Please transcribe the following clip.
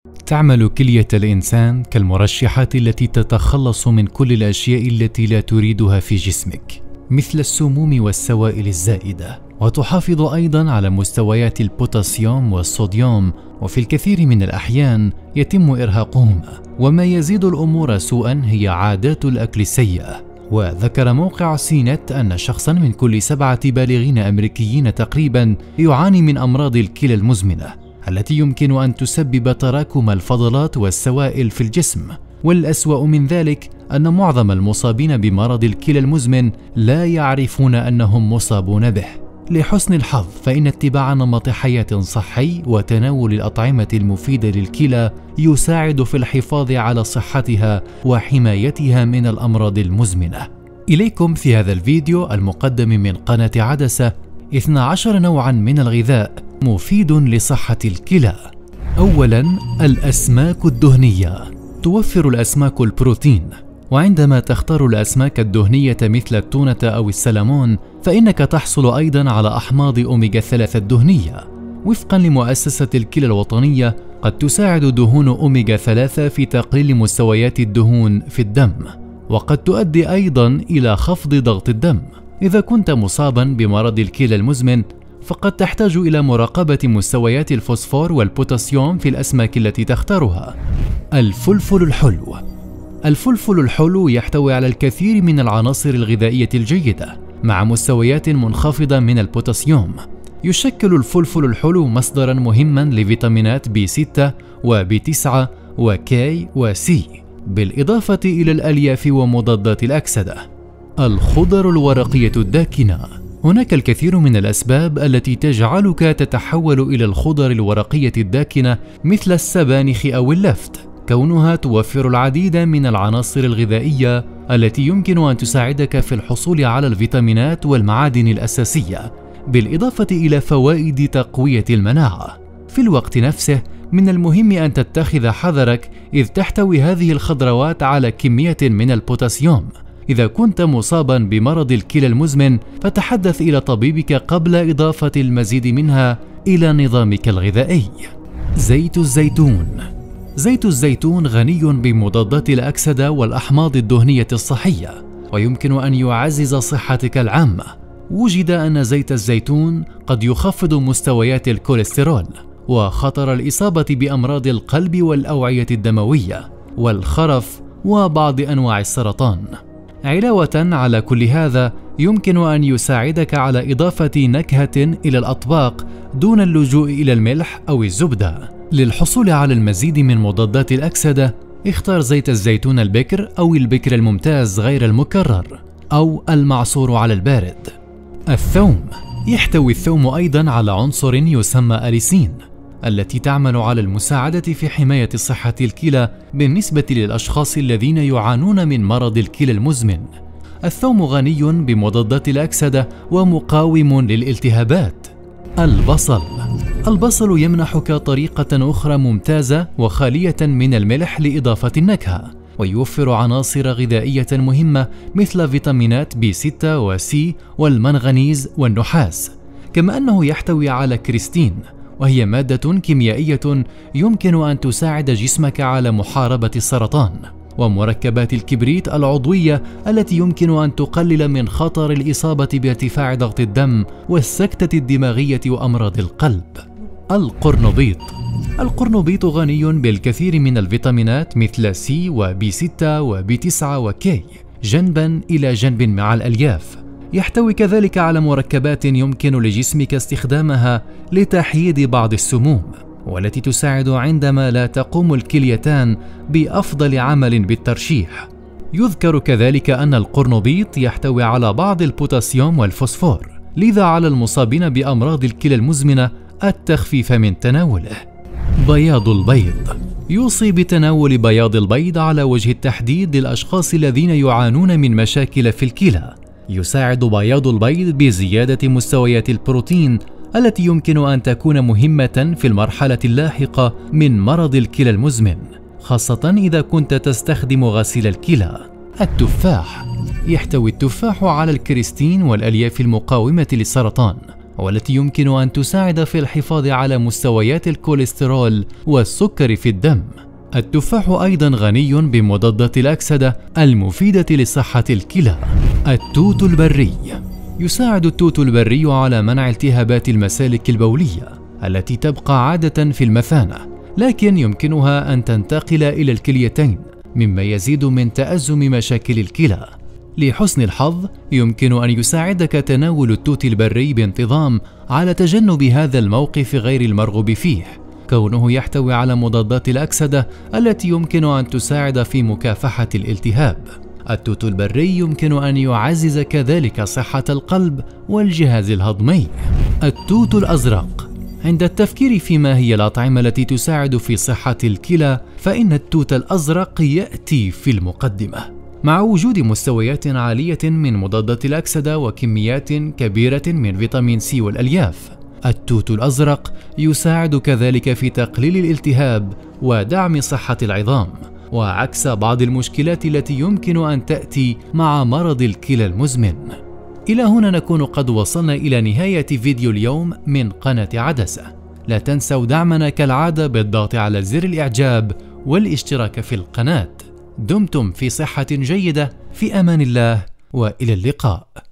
تعمل كلية الإنسان كالمرشحات التي تتخلص من كل الأشياء التي لا تريدها في جسمك، مثل السموم والسوائل الزائدة، وتحافظ أيضا على مستويات البوتاسيوم والصوديوم، وفي الكثير من الأحيان يتم إرهاقهما. وما يزيد الأمور سوءا هي عادات الأكل السيئة. وذكر موقع سينت أن شخصا من كل 7 بالغين أمريكيين تقريبا يعاني من أمراض الكلى المزمنة، التي يمكن أن تسبب تراكم الفضلات والسوائل في الجسم. والأسوأ من ذلك أن معظم المصابين بمرض الكلى المزمن لا يعرفون أنهم مصابون به. لحسن الحظ فإن اتباع نمط حياة صحي وتناول الأطعمة المفيدة للكلى يساعد في الحفاظ على صحتها وحمايتها من الأمراض المزمنة. إليكم في هذا الفيديو المقدم من قناة عدسة 12 نوعا من الغذاء مفيد لصحة الكلى. أولا، الأسماك الدهنية. توفر الأسماك البروتين، وعندما تختار الأسماك الدهنية مثل التونة أو السلمون فإنك تحصل أيضا على أحماض أوميغا 3 الدهنية. وفقا لمؤسسة الكلى الوطنية، قد تساعد دهون أوميغا 3 في تقليل مستويات الدهون في الدم، وقد تؤدي أيضا إلى خفض ضغط الدم. إذا كنت مصابا بمرض الكلى المزمن فقد تحتاج إلى مراقبة مستويات الفوسفور والبوتاسيوم في الأسماك التي تختارها. الفلفل الحلو. الفلفل الحلو يحتوي على الكثير من العناصر الغذائية الجيدة مع مستويات منخفضة من البوتاسيوم. يشكل الفلفل الحلو مصدرا مهما لفيتامينات B6 وB9 وK وC، بالإضافة إلى الألياف ومضادات الأكسدة. الخضر الورقية الداكنة. هناك الكثير من الأسباب التي تجعلك تتحول إلى الخضر الورقية الداكنة مثل السبانخ أو اللفت، كونها توفر العديد من العناصر الغذائية التي يمكن أن تساعدك في الحصول على الفيتامينات والمعادن الأساسية، بالإضافة إلى فوائد تقوية المناعة. في الوقت نفسه من المهم أن تتخذ حذرك إذ تحتوي هذه الخضروات على كمية من البوتاسيوم. إذا كنت مصابا بمرض الكلى المزمن فتحدث إلى طبيبك قبل إضافة المزيد منها إلى نظامك الغذائي. زيت الزيتون. زيت الزيتون غني بمضادات الأكسدة والأحماض الدهنية الصحية، ويمكن أن يعزز صحتك العامة. وجد أن زيت الزيتون قد يخفض مستويات الكوليسترول وخطر الإصابة بأمراض القلب والأوعية الدموية والخرف وبعض أنواع السرطان. علاوة على كل هذا، يمكن أن يساعدك على إضافة نكهة إلى الأطباق دون اللجوء إلى الملح أو الزبدة. للحصول على المزيد من مضادات الأكسدة، اختار زيت الزيتون البكر أو البكر الممتاز غير المكرر أو المعصور على البارد. الثوم. يحتوي الثوم أيضا على عنصر يسمى أليسين، التي تعمل على المساعدة في حماية صحة الكلى بالنسبة للأشخاص الذين يعانون من مرض الكلى المزمن. الثوم غني بمضادات الأكسدة ومقاوم للالتهابات. البصل. البصل يمنحك طريقة أخرى ممتازة وخالية من الملح لإضافة النكهة، ويوفر عناصر غذائية مهمة مثل فيتامينات B6 وC والمنغنيز والنحاس، كما أنه يحتوي على كريستين، وهي مادة كيميائية يمكن أن تساعد جسمك على محاربة السرطان، ومركبات الكبريت العضوية التي يمكن أن تقلل من خطر الإصابة بارتفاع ضغط الدم والسكتة الدماغية وأمراض القلب. القرنبيط. القرنبيط غني بالكثير من الفيتامينات مثل C وB6 وB9 وK جنبا إلى جنب مع الألياف. يحتوي كذلك على مركبات يمكن لجسمك استخدامها لتحييد بعض السموم، والتي تساعد عندما لا تقوم الكليتان بأفضل عمل بالترشيح. يذكر كذلك أن القرنبيط يحتوي على بعض البوتاسيوم والفوسفور، لذا على المصابين بأمراض الكلى المزمنة التخفيف من تناوله. بياض البيض. يوصي بتناول بياض البيض على وجه التحديد للأشخاص الذين يعانون من مشاكل في الكلى. يساعد بياض البيض بزيادة مستويات البروتين التي يمكن أن تكون مهمة في المرحلة اللاحقة من مرض الكلى المزمن، خاصة إذا كنت تستخدم غسيل الكلى. التفاح. يحتوي التفاح على الكريستين والألياف المقاومة للسرطان، والتي يمكن أن تساعد في الحفاظ على مستويات الكوليسترول والسكر في الدم. التفاح أيضا غني بمضادات الأكسدة المفيدة لصحة الكلى. التوت البري. يساعد التوت البري على منع التهابات المسالك البولية التي تبقى عادة في المثانة، لكن يمكنها أن تنتقل إلى الكليتين، مما يزيد من تأزم مشاكل الكلى. لحسن الحظ يمكن أن يساعدك تناول التوت البري بانتظام على تجنب هذا الموقف غير المرغوب فيه، كونه يحتوي على مضادات الأكسدة التي يمكن أن تساعد في مكافحة الالتهاب. التوت البري يمكن أن يعزز كذلك صحة القلب والجهاز الهضمي. التوت الأزرق. عند التفكير فيما هي الأطعمة التي تساعد في صحة الكلى، فإن التوت الأزرق يأتي في المقدمة، مع وجود مستويات عالية من مضادات الأكسدة وكميات كبيرة من فيتامين سي والألياف. التوت الأزرق يساعد كذلك في تقليل الالتهاب ودعم صحة العظام، وعكس بعض المشكلات التي يمكن أن تأتي مع مرض الكلى المزمن. إلى هنا نكون قد وصلنا إلى نهاية فيديو اليوم من قناة عدسة. لا تنسوا دعمنا كالعادة بالضغط على زر الإعجاب والاشتراك في القناة. دمتم في صحة جيدة، في أمان الله، وإلى اللقاء.